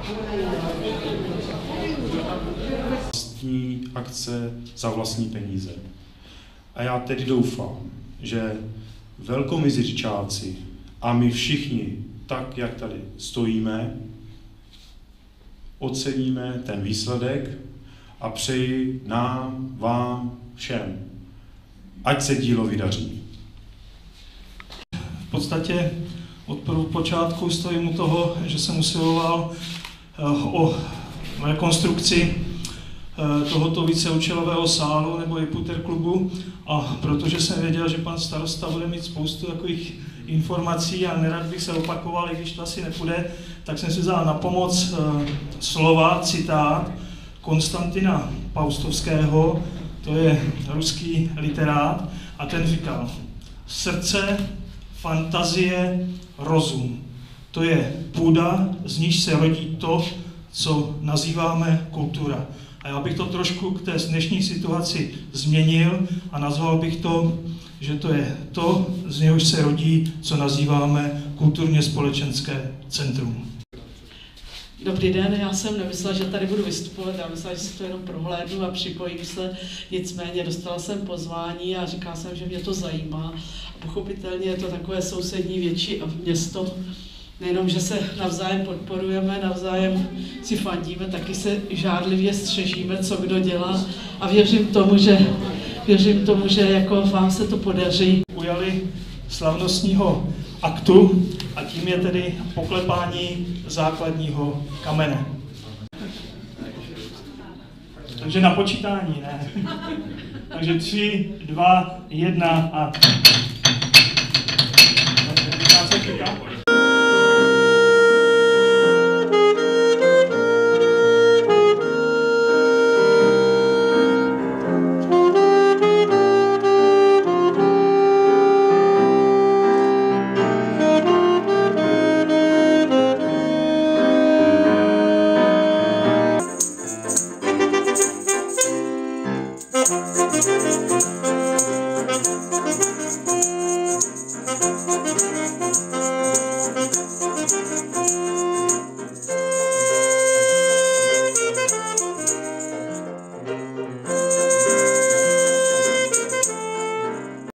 Vlastní akce za vlastní peníze. A já tedy doufám, že velkomiziřčáci a my všichni, tak jak tady stojíme, oceníme ten výsledek a přeji nám, vám, všem, ať se dílo vydaří. V podstatě od počátku stojím u toho, že jsem usiloval o rekonstrukci tohoto víceúčelového sálu nebo Jupiter klubu, a protože jsem věděl, že pan starosta bude mít spoustu takových informací a nerad bych se opakoval, i když to asi nepůjde, tak jsem si vzal na pomoc slova, citát Konstantina Paustovského, to je ruský literát, a ten říkal: srdce, fantazie, rozum. To je půda, z níž se rodí to, co nazýváme kultura. A já bych to trošku k té dnešní situaci změnil a nazval bych to, že to je to, z něhož se rodí, co nazýváme kulturně společenské centrum. Dobrý den, já jsem nemyslela, že tady budu vystupovat, já myslela, že si to jenom prohlédnu a připojím se, nicméně dostala jsem pozvání a říkala jsem, že mě to zajímá. A pochopitelně je to takové sousední větší město, nejenom, že se navzájem podporujeme, navzájem si fandíme, taky se žárlivě střežíme, co kdo dělá, a věřím tomu, že jako vám se to podaří. Ujali slavnostního aktu a tím je tedy poklepání základního kamene. Takže na počítání, ne? Takže 3, 2, 1 a...